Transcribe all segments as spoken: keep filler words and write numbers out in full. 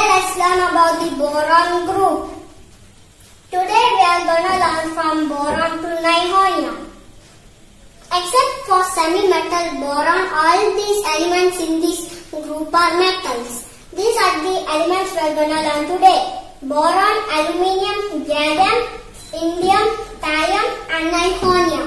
let's learn about the boron group. Today we are going to learn from boron to nihonium. Except for semi-metal boron, all these elements in this group are metals. These are the elements we are going to learn today. Boron, aluminium, gallium, indium, thallium and nihonium.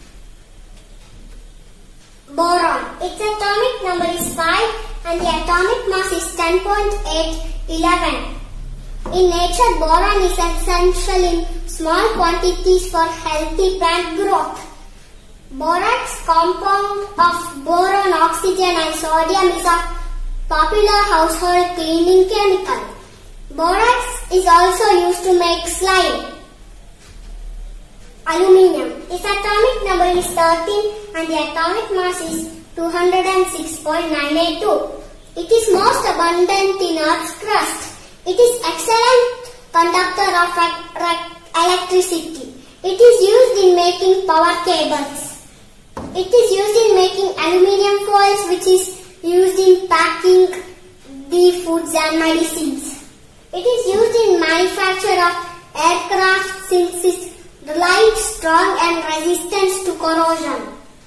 Boron. Its atomic number is five and the atomic mass is ten point eight eleven. In nature, boron is essential in small quantities for healthy plant growth. Borax compound of boron, oxygen and sodium is a popular household cleaning chemical. Borax is also used to make slime. Aluminium. Its atomic number is thirteen and the atomic mass is two hundred six point nine eight two. It is most abundant in Earth's crust. It is excellent conductor of electricity. It is used in making power cables. It is used in making aluminium foils, which is used in packing the foods and medicines. It is used in manufacture of aircraft since it is light, strong and resistant to corrosion.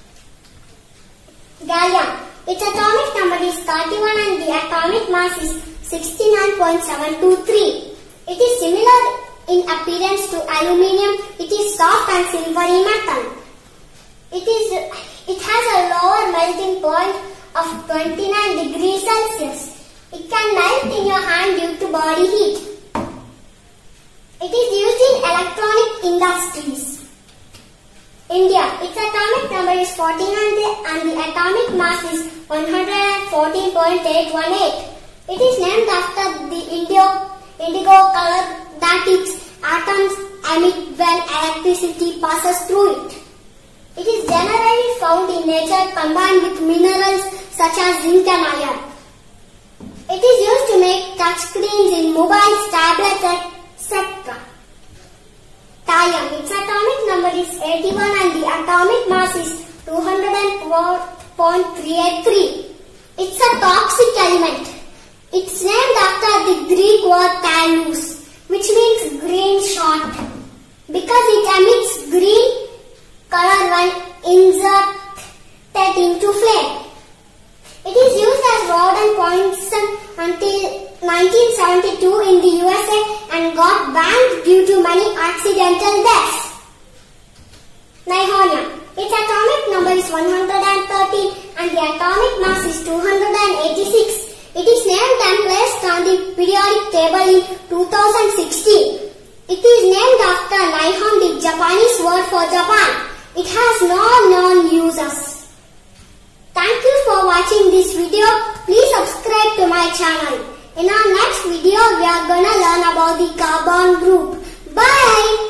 Gallium. Its atomic number is thirty-one and the atomic mass is sixty-nine point seven two three. It is similar in appearance to aluminium. It is soft and silvery metal. It is. It has a lower melting point of twenty-nine degrees Celsius. It can melt in your hand due to body heat. It is used in electronic industries. India. Its atomic number is forty-nine and the atomic mass is one hundred fourteen point eight one eight. It is named after the indigo, indigo color that its atoms emit when electricity passes through it. It is generally found in nature combined with minerals such as zinc and iron. It is used to make touchscreens in mobiles, tablets, et cetera. Thallium. Its atomic number is eighty-one and the atomic mass is two hundred four point three eight three. It's a toxic element. It's named after the Greek word thallus, which means green shot, because it emits green color when inserted into flame. It is used as rod and poison until nineteen seventy-two in the U S A and got banned due to many accidental deaths. Nihonium. Its atomic number is one hundred thirteen and the atomic mass is two hundred eighty-six. It is named and placed on the periodic table in two thousand sixteen. It is named after Nihon, the Japanese word for Japan. It has no known uses. Thank you for watching this video. Please subscribe to my channel. In our next video, we are gonna learn about the carbon group. Bye!